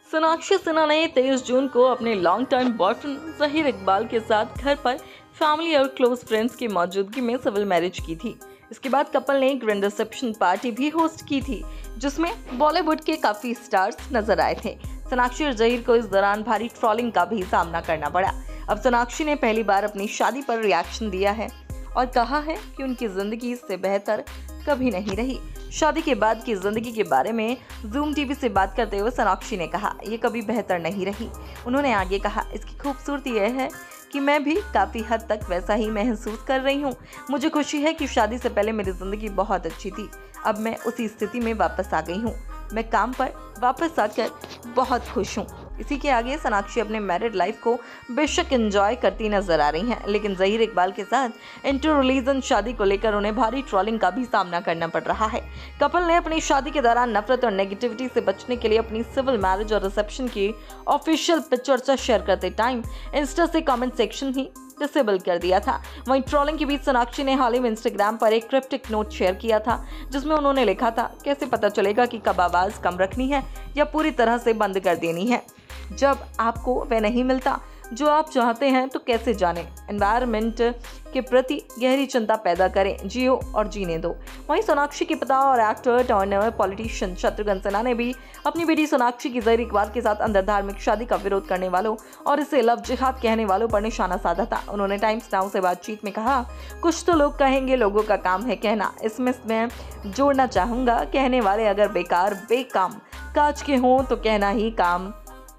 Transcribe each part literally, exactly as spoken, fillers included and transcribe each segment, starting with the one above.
सोनाक्षी सिन्हा ने तेईस जून को अपने long time boyfriend Zaheer Iqbal के साथ घर पर फैमिली और क्लोज फ्रेंड्स की मौजूदगी में सिविल मैरिज की थी। इसके बाद कपल ने ग्रैंड रिसेप्शन पार्टी भी होस्ट की थी, जिसमें बॉलीवुड के काफी स्टार्स नजर आए थे। सोनाक्षी और जहीर को इस दौरान भारी ट्रोलिंग का भी सामना करना पड़ा। अब सोनाक्षी ने पहली बार अपनी शादी पर रिएक्शन दिया है और कहा है कि उनकी जिंदगी इससे बेहतर कभी नहीं रही। शादी के बाद की जिंदगी के बारे में जूम टीवी से बात करते हुए सोनाक्षी ने कहा, ये कभी बेहतर नहीं रही। उन्होंने आगे कहा, इसकी खूबसूरती यह है कि मैं भी काफ़ी हद तक वैसा ही महसूस कर रही हूँ। मुझे खुशी है कि शादी से पहले मेरी ज़िंदगी बहुत अच्छी थी, अब मैं उसी स्थिति में वापस आ गई हूँ। मैं काम पर वापस आकर बहुत खुश हूँ। इसी के आगे सोनाक्षी अपने मैरिड लाइफ को बेशक एंजॉय करती नजर आ रही हैं, लेकिन जहीर इकबाल के साथ इंटर रिलीजन शादी को लेकर उन्हें भारी ट्रोलिंग का भी सामना करना पड़ रहा है। कपल ने अपनी शादी के दौरान नफरत और नेगेटिविटी से बचने के लिए अपनी सिविल मैरिज और रिसेप्शन की ऑफिशियल पिक्चर्स शेयर करते टाइम इंस्टा से कमेंट सेक्शन ही डिसेबल कर दिया था। वहीं ट्रोलिंग के बीच सोनाक्षी ने हाल ही में इंस्टाग्राम पर एक क्रिप्टिक नोट शेयर किया था, जिसमें उन्होंने लिखा था, कैसे पता चलेगा कि कब आवाज़ कम रखनी है या पूरी तरह से बंद कर देनी है। जब आपको वह नहीं मिलता जो आप चाहते हैं तो कैसे जाने। एनवायरनमेंट के प्रति गहरी चिंता पैदा करें, जियो और जीने दो। वहीं सोनाक्षी के पिता और actor turned politician Shatrughan Sinha ने भी अपनी बेटी सोनाक्षी की जहीर इकबाल के साथ अंदर धार्मिक शादी का विरोध करने वालों और इसे लव जिहाद कहने वालों पर निशाना साधा था। उन्होंने टाइम्स नाउ से बातचीत में कहा, कुछ तो लोग कहेंगे, लोगों का काम है कहना। इसमें मैं जोड़ना चाहूँगा, कहने वाले अगर बेकार बेकाम काज के हों तो कहना ही काम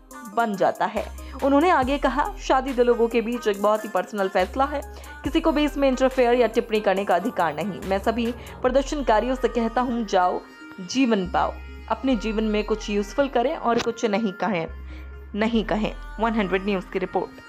बन जाता है। उन्होंने आगे कहा, शादी दो लोगों के बीच एक बहुत ही पर्सनल फैसला है, किसी को भी इसमें इंटरफेयर या टिप्पणी करने का अधिकार नहीं। मैं सभी प्रदर्शनकारियों से कहता हूँ, जाओ जीवन पाओ, अपने जीवन में कुछ यूजफुल करें और कुछ नहीं कहें नहीं कहें। सौ न्यूज़ की रिपोर्ट।